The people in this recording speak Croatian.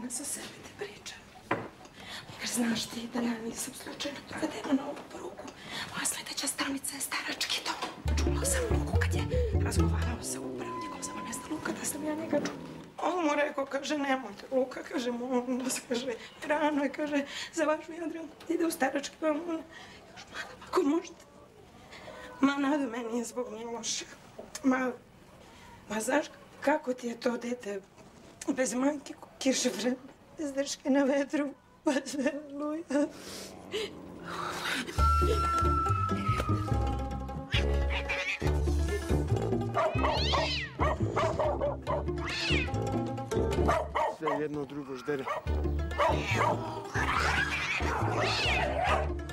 sama sa sebi ti pričam. Jer znaš ti da ja nisam slučajno dovedena na ovu poruku. Moja sljedeća stanica je starački dom. Čula sam Luku kad je razgovarao sa upravnikom, samo ne zna Luka da sam ja njega čula. On mu rekao, kaže, nemojte, Luka, kaže, molim vas, kaže, rano je, kaže, za vašu Jadranku ide u starački dom. Još, ako možete. Ma, Nado, meni je zbog nje loše. Ma, znaš kako ti je to dete bez majke, ko kiše vreme, bez drške na vetru, pa sve luja. Sve jedno drugo ždere.